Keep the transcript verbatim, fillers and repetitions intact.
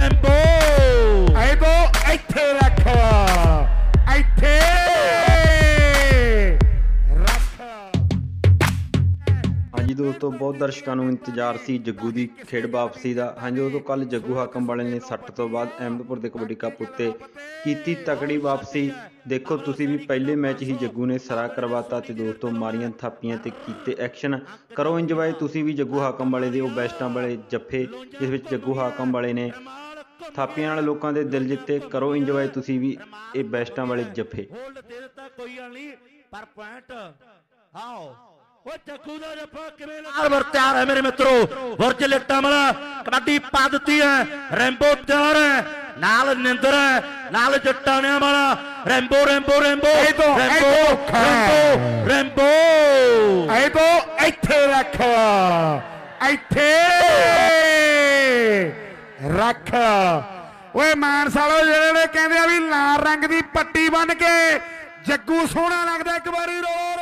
Rambo ਇਹ ਤੋਂ ਇੱਥੇ ਰੱਖ ਇੱਥੇ ਰੱਖ। ਹਾਂਜੀ ਦੋਸਤੋ, ਬਹੁਤ ਦਰਸ਼ਕਾਂ ਨੂੰ ਇੰਤਜ਼ਾਰ ਸੀ ਜੱਗੂ ਦੀ ਖੇਡ ਵਾਪਸੀ ਦਾ। ਹਾਂਜੀ ਦੋਸਤੋ, ਕੱਲ ਜੱਗੂ ਹਾਕਮ ਵਾਲੇ ਨੇ ਸੱਟ ਤੋਂ ਬਾਅਦ ਅਹਿਮਦਪੁਰ ਦੇ ਕਬੱਡੀ ਕੱਪ ਉੱਤੇ ਕੀਤੀ ਤਕੜੀ ਵਾਪਸੀ। ਦੇਖੋ ਤੁਸੀਂ ਵੀ ਪਹਿਲੇ ਮੈਚ ਹੀ ਜੱਗੂ ਨੇ ਸਰਾ ਕਰਵਾਤਾ ਤੇ ਦੋਸਤੋ ਮਾਰੀਆਂ ਥਾਪੀਆਂ ਤੇ ਕੀਤੇ ਐਕਸ਼ਨ। ਕਰੋ ਇੰਜੋਏ ਤੁਸੀਂ ਵੀ ਜੱਗੂ ਹਾਕਮ ਵਾਲੇ ਦੇ ਉਹ ਬੈਸਟਾਂ ਵਾਲੇ ਜੱਫੇ ਜਿਸ ਵਿੱਚ ਜੱਗੂ ਹਾਕਮ ਵਾਲੇ ਨੇ ਥਾਪੀਆਂ ਨਾਲ ਲੋਕਾਂ ਦੇ ਦਿਲ ਜਿੱਤੇ। ਕਰੋ ਇੰਜੋਏ ਤੁਸੀਂ ਵੀ ਇਹ ਬੈਸਟਾਂ ਵਾਲੇ ਜੱਫੇ। ਕੋਈ ਗੱਲ ਨਹੀਂ ਪਰ ਪੁਆਇੰਟ ਆਓ ਉਹ ਜੱਗੂ ਦਾ ਜੱਫਾ ਕਿਵੇਂ ਲੱਗਾ। ਤਿਆਰ ਹੈ ਮੇਰੇ ਮਿੱਤਰੋ, ਬੁਰਜ ਲਿਟਾਂ ਵਾਲਾ ਕਬੱਡੀ ਪਾ ਦਿੱਤੀ ਹੈ। ਰੈਂਬੋ ਤਿਆਰ ਹੈ, ਨਾਲ ਨਿੰਦਰ ਹੈ, ਨਾਲ ਜੱਟਾਣਿਆਂ ਵਾਲਾ। Rambo Rambo Rambo Rambo Rambo Rambo ਇਹ ਤੋਂ ਇੱਥੇ ਰੱਖ ਇੱਥੇ ਰੱਖ। ਓਏ ਮਾਨਸਾਲੋ ਜਿਹੜੇ ਕਹਿੰਦੇ ਆ ਵੀ ਲਾਲ ਰੰਗ ਦੀ ਪੱਟੀ ਬੰਨ ਕੇ ਜੱਗੂ ਸੋਹਣਾ ਲੱਗਦਾ, ਇੱਕ ਵਾਰੀ ਰੋ।